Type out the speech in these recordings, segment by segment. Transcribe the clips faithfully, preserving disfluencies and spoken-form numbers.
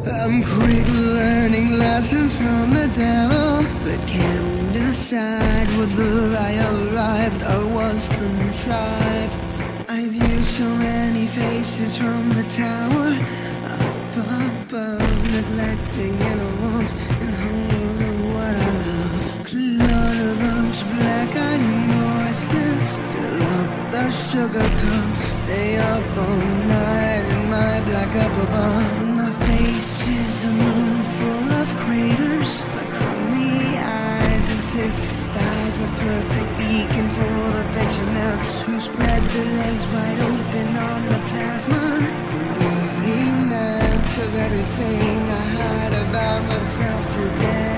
I'm quick learning lessons from the devil, but can't decide whether I arrived or was contrived. I've used so many faces from the tower, up above, neglecting inner wants and home of what I love. Clutter bunch, black-eyed and voiceless, fill up the sugar cup, stay up all night in my black up above. My face is a moon full of craters, my crummy eyes insist thighs a perfect beacon for the fictionals who spread their legs wide open on the plasma, eating maps of everything I hide about myself today.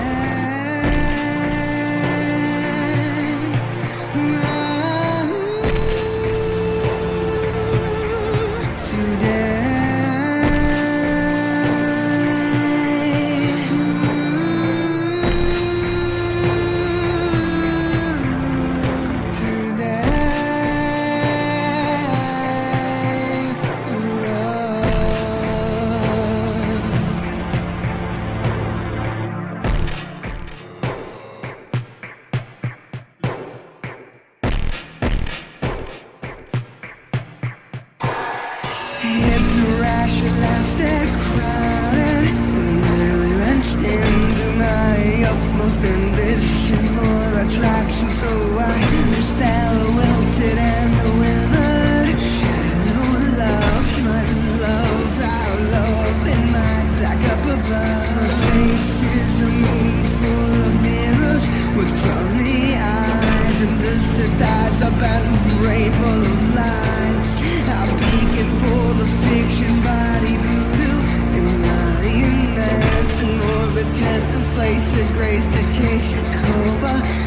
Hips are rash, elastic, crowded, nearly wrenched into my utmost ambition for attraction. So I just fell wilted and withered. Shallow love, smut love, our love in my black up above. My face is a moon full of mirrors with crummy eyes and distant eyes up and brain full of lies. I'm peeking full of fiction, body voodoo, embodiment and morbid tense, misplaced grace to chase your cobra.